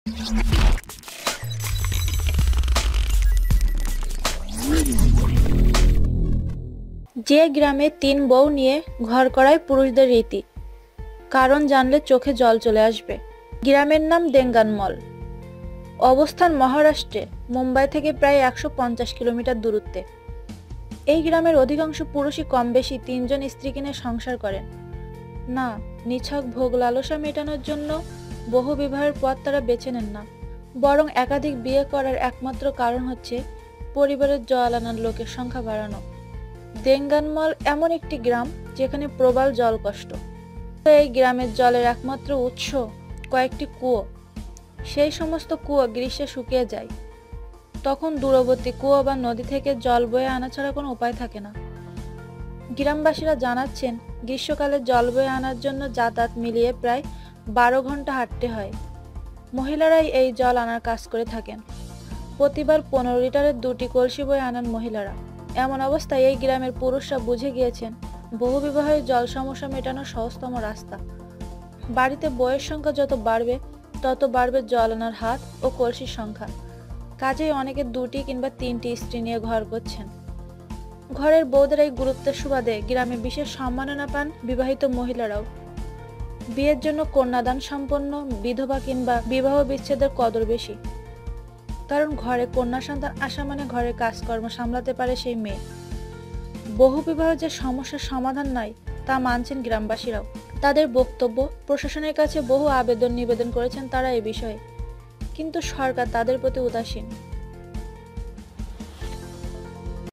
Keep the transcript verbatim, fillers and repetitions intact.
যে গ্রামে তিন বউ নিয়ে ঘর করায় পুরুষদের রীতি, কারণ জানলে চোখে জল চলে আসবে। গ্রামের নাম দেঙ্গানমল। অবস্থান মহারাষ্ট্রে, মুম্বাই থেকে প্রায় একশো পঞ্চাশ কিলোমিটার দূরত্বে। এই গ্রামের অধিকাংশ পুরুষই কম বেশি তিনজন স্ত্রী কিনে সংসার করেন। না, নিছক ভোগ লালসা মেটানোর জন্য বহু বিবাহের পথ তারা বেছে নেন না, বরং একাধিক বিয়ে করার একমাত্র কারণ হচ্ছে পরিবারের জল আনার লোকের সংখ্যা বাড়ানো। দেঙ্গানমল এমন একটি গ্রাম যেখানে প্রবল জল কষ্ট। এই গ্রামের জলের একমাত্র উৎস কয়েকটি কুয়ো। সেই সমস্ত কুয়ো গ্রীষ্মে শুকিয়ে যায়। তখন দূরবর্তী কুয়ো বা নদী থেকে জল বয়ে আনা ছাড়া কোনো উপায় থাকে না। গ্রামবাসীরা জানাচ্ছেন, গ্রীষ্মকালে জল বয়ে আনার জন্য যাতায়াত মিলিয়ে প্রায় বারো ঘন্টা হাঁটতে হয়। মহিলারাই এই জল আনার কাজ করে থাকেন। প্রতিবার পনেরো লিটারের দুটি কলসি বয়ে আনান মহিলারা। এমন অবস্থায় এই গ্রামের পুরুষরা বুঝে গিয়েছেন, বহু বিবাহের জল সমস্যা মেটানোর সহজতম রাস্তা। বাড়িতে বউয়ের সংখ্যা যত বাড়বে তত বাড়বে জল আনার হাত ও কলসির সংখ্যা। কাজেই অনেকে দুটি কিংবা তিনটি স্ত্রী নিয়ে ঘর করছেন। ঘরের বউদের এই গুরুত্বের সুবাদে গ্রামে বিশেষ সম্মাননা পান বিবাহিত মহিলারাও। বিয়ের জন্য কন্যাদান সম্পন্ন বিধবা কিংবা বিবাহ বিচ্ছেদের কদর বেশি, কারণ ঘরে কন্যা সন্তান আসা মানে ঘরের কাজকর্ম সামলাতে পারে সেই মেয়ে। বহু বিবাহ যে সমস্যার সমাধান নয় তা মানছেন গ্রামবাসীরাও। তাদের বক্তব্য, প্রশাসনের কাছে বহু আবেদন নিবেদন করেছেন তারা এ বিষয়ে, কিন্তু সরকার তাদের প্রতি উদাসীন।